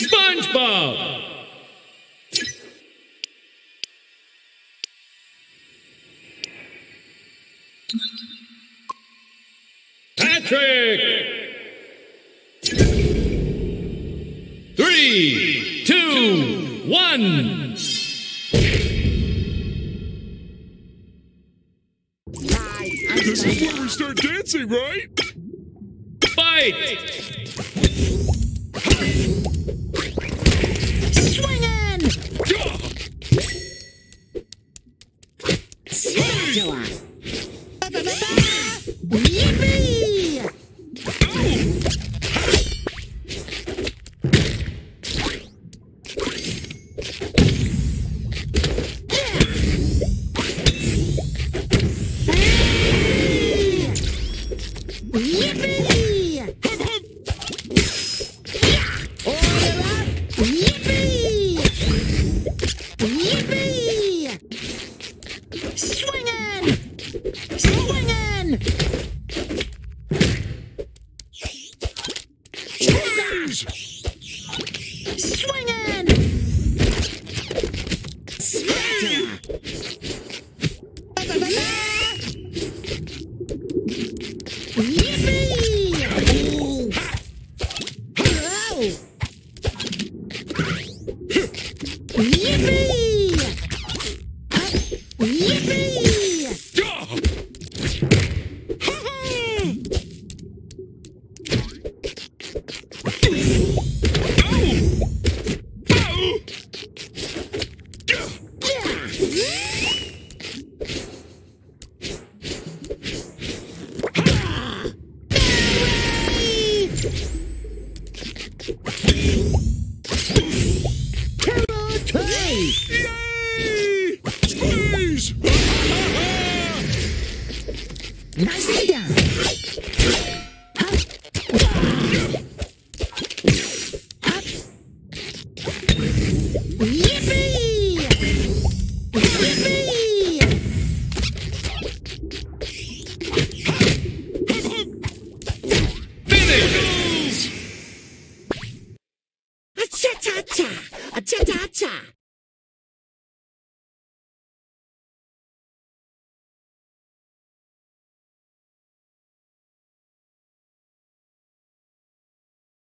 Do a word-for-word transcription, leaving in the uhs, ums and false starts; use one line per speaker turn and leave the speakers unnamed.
Spongebob! Patrick! Three, two, one!
This is where we start dancing, right?
Fight!
Swinging! Spatula! Yippee! Yippee! Order up! Yippee! Yippee! Swinging! Swinging!
Squeeze!
Swinging! Spatula! Yippee! Hello! Yippee! Yippee!
Yay! Squeeze!
Nicely done. Up. Up. Yippee! Yippee!
Finish!
A-cha-cha-cha! A-cha-cha-cha!